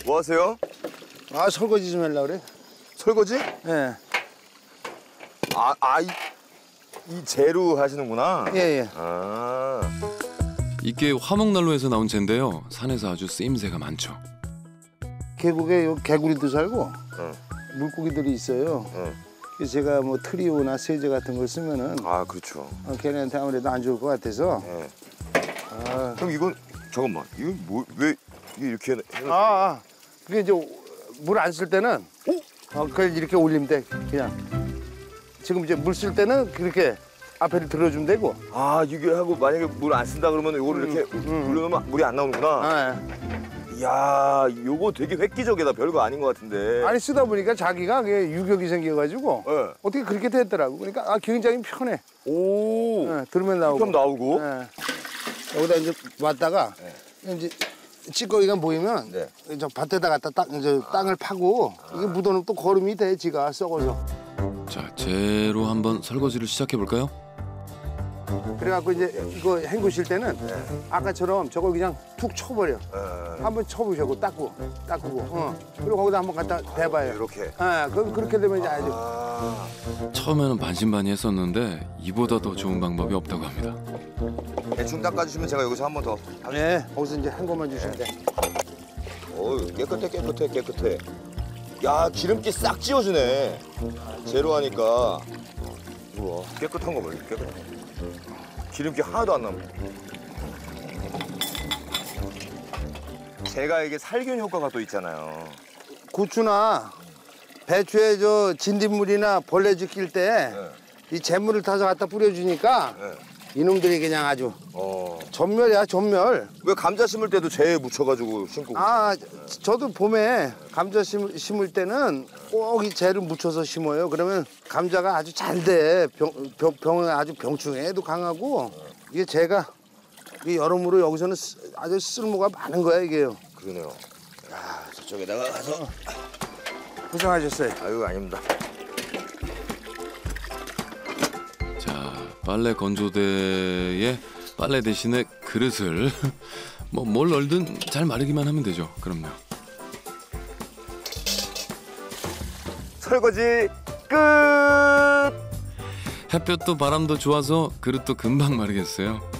뭐 하세요? 아, 설거지 좀 하려고 그래. 설거지? 예. 이 재루 하시는구나. 예, 예. 아. 이게 화목난로에서 나온 재인데요. 산에서 아주 쓰임새가 많죠. 계곡에 요 개구리도 살고 응. 물고기들이 있어요. 응. 그래서 제가 뭐 트리오나 세제 같은 걸 쓰면은 아, 그렇죠. 걔네한테 아무래도 안 좋을 것 같아서. 네. 아, 그럼 이건 잠깐만. 이거 왜 이렇게 해놓... 그게 이제 물 안 쓸 때는 그냥 이렇게 올리면 돼. 그냥. 지금 이제 물 쓸 때는 그렇게 앞에를 들어주면 되고. 아, 이게 하고 만약에 물 안 쓴다 그러면 이거를 이렇게 올려놓으면 물이 안 나오는구나. 아, 이야, 요거 되게 획기적이다. 별거 아닌 것 같은데. 아니 쓰다 보니까 자기가 그게 유격이 생겨가지고 네. 어떻게 그렇게 됐더라고. 그러니까 굉장히 편해. 오. 네, 들으면 나오고. 좀 나오고. 네. 여기다 이제 왔다가 이제 찌꺼기가 보이면 네. 저 밭에다 갖다 이제 땅을 파고 이게 묻어놓으면 또 거름이 돼, 지가 썩어서. 자, 재로 한번 설거지를 시작해 볼까요? 그래갖고 이제 이거 헹구실 때는 아까처럼 저걸 그냥 툭 쳐버려. 한번 쳐보시고 닦고. 그리고 거기다 한번 갖다 대봐요. 이렇게. 그럼 그렇게 되면 이제 아주. 처음에는 반신반의했었는데 이보다 더 좋은 방법이 없다고 합니다. 대충 닦아주시면 제가 여기서 한 번 더. 네, 거기서 이제 한 것만 주시면 돼. 어우, 깨끗해. 야, 기름기 싹 지워주네. 재료 하니까. 우와, 깨끗한 거 봐요, 깨끗한 거. 기름기 하나도 안 남아. 제가 이게 살균 효과가 또 있잖아요. 고추나 배추에 저 진딧물이나 벌레 쥐낄 때 이 잿물을 타서 갖다 뿌려주니까 이놈들이 그냥 아주 전멸이야, 전멸. 왜 감자 심을 때도 재에 묻혀가지고 심고. 저도 봄에 감자 심을 때는 꼭 이 재를 묻혀서 심어요. 그러면 감자가 아주 잘 돼. 병에 아주 병충해도 강하고. 이게 재가 여러모로 여기서는 아주 쓸모가 많은 거야, 이게요. 그러네요. 야, 저쪽에다가 가서. 고생하셨어요. 아유, 아닙니다. 자, 빨래 건조대에 빨래 대신에 그릇을 뭘 널든 잘 마르기만 하면 되죠. 그럼요. 설거지 끝! 햇볕도 바람도 좋아서 그릇도 금방 마르겠어요.